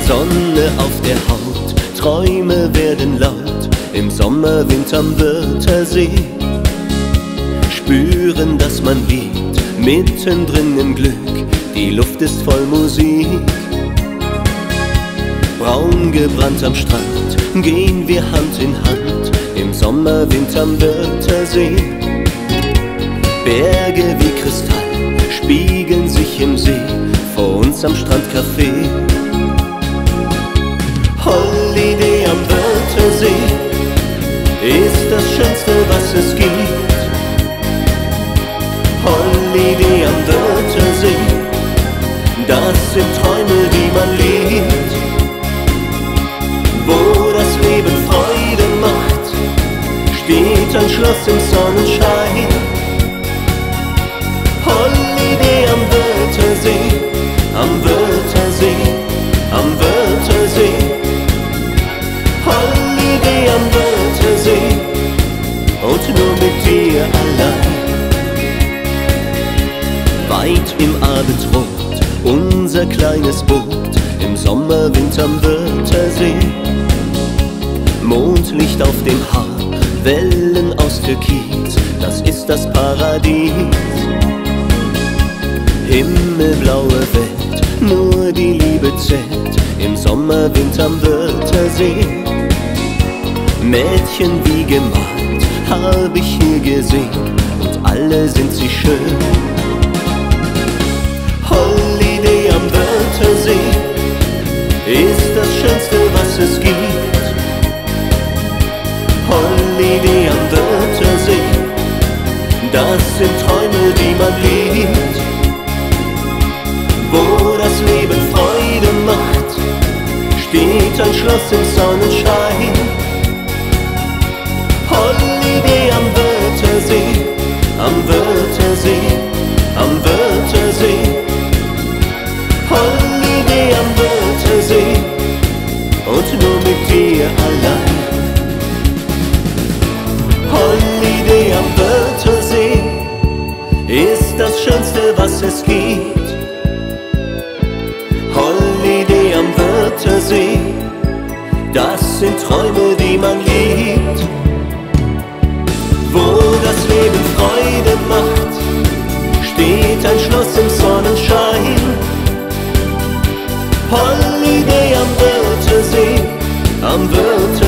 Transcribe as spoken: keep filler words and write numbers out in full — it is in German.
Sonne auf der Haut, Träume werden laut, im Sommerwind am Wörthersee. Spüren, dass man lebt, mittendrin im Glück, die Luft ist voll Musik. Braun gebrannt am Strand, gehen wir Hand in Hand, im Sommerwind am Wörthersee. Berge wie Kristall spiegeln sich im See, vor uns am Strandcafé. Holiday am Wörthersee ist das Schönste, was es gibt. Holiday am Wörthersee, das sind Träume, die man liebt. Wo das Leben Freude macht, steht ein Schloss im Sonnenschein. Holiday am Wörthersee, am Wörthersee, am Wörthersee. Holiday am Wörthersee und nur mit dir allein. Weit im Abendrot, unser kleines Boot, im Sommerwind am Wörthersee. Mondlicht auf dem Haar, Wellen aus Türkis, das ist das Paradies. Himmelblaue Welt, nur die Liebe zählt, im Sommerwind am Wörthersee. Mädchen wie gemalt, hab ich hier gesehen, und alle sind sie schön. Holiday am Wörthersee ist das Schönste, was es gibt. Holiday am Wörthersee, das sind Träume, die man liebt. Wo das Leben Freude macht, steht ein Schloss im Sonnenschein. Holiday am Wörthersee, am Wörthersee, am Wörthersee. Holiday am Wörthersee und nur mit dir allein. Holiday am Wörthersee ist das Schönste, was es gibt. Holiday am Wörthersee, das sind Träume, die man liebt. Wo das Leben Freude macht, steht ein Schloss im Sonnenschein. Holiday am Wörthersee, am Wörthersee.